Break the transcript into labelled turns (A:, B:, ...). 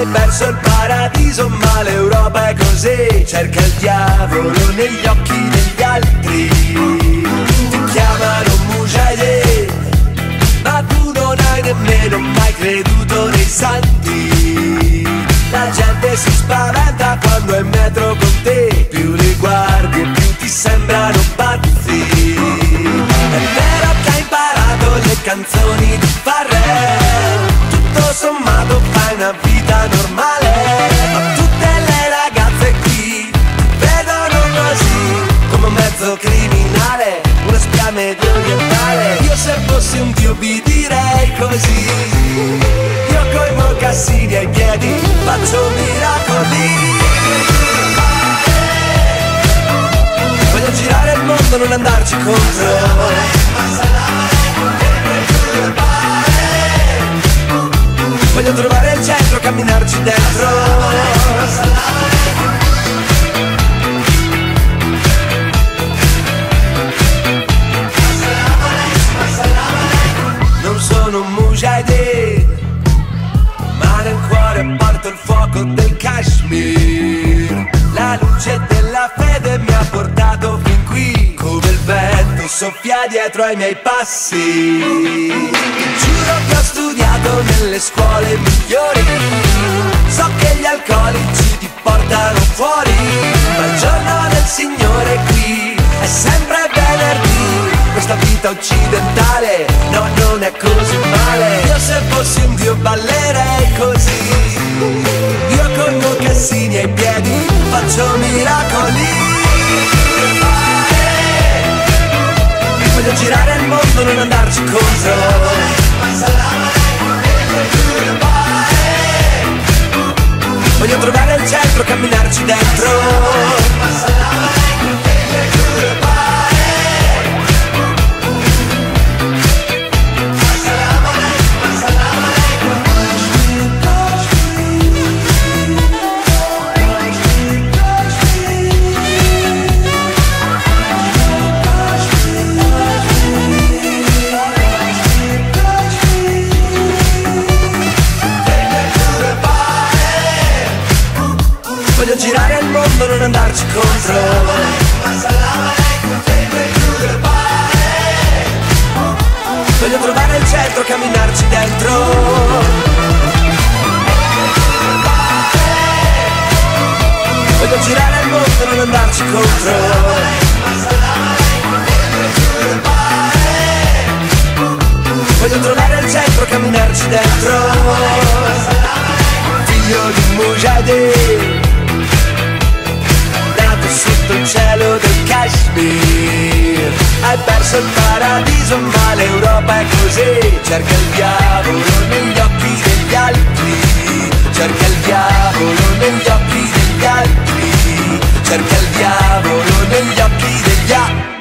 A: Hai perso il paradiso ma l'Europa è così. Cerca il diavolo negli occhi degli altri. Ti chiamano mujahideen, ma tu non hai nemmeno mai creduto nei santi. La gente si spaventa quando è in metro con te, più li guardi e più ti sembrano pazzi. È vero che hai imparato le canzoni di Pharrell, tutto sommato fai una vita normale, ma tutte le ragazze qui ti vedono così, come un mezzo criminale, una spia medio orientale. Io se fossi un dio vi direi così, io coi mocassini ai piedi faccio miracoli. Voglio girare il mondo, non andarci contro. Voglio trovare il centro, camminarci dentro. Non sono un mujahideen, ma nel cuore porto il fuoco del Kashmir. La luce della fede mi ha portato fin qui, come il vento soffia dietro ai miei passi. Giuro che ho studiato nelle scuole migliori, so che gli alcolici ti portano fuori, ma il giorno del Signore qui è sempre venerdì. Questa vita occidentale, no, non è così male. Io se fossi un dio ballerei così, io con mocassini ai piedi faccio miracoli. Voglio girare il mondo, non andarci contro. Voglio trovare il centro, camminarci dentro. Voglio girare il mondo, non andarci contro. Voglio trovare il centro, camminarci dentro. Voglio girare il mondo, non andarci contro. Voglio trovare il centro, camminarci dentro. Figlio di mujahideen, sotto il cielo del Kashmir. Hai perso il paradiso ma l'Europa è così. Cerca il diavolo negli occhi degli altri. Cerca il diavolo negli occhi degli altri. Cerca il diavolo negli occhi degli altri.